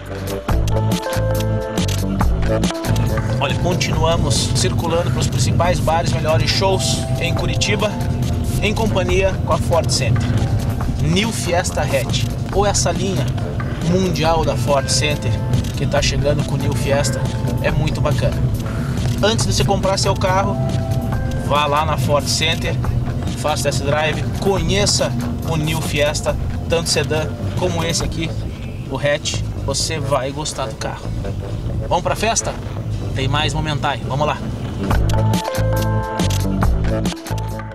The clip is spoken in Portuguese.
Olha, continuamos circulando para os principais bares, melhores shows em Curitiba, em companhia com a Ford Center. New Fiesta Hatch, ou essa linha mundial da Ford Center que está chegando com o New Fiesta, é muito bacana. Antes de você comprar seu carro, vá lá na Ford Center, faça test drive, conheça o New Fiesta, tanto sedã como esse aqui, o hatch. Você vai gostar do carro. Vamos pra festa? Tem mais Momentai, vamos lá.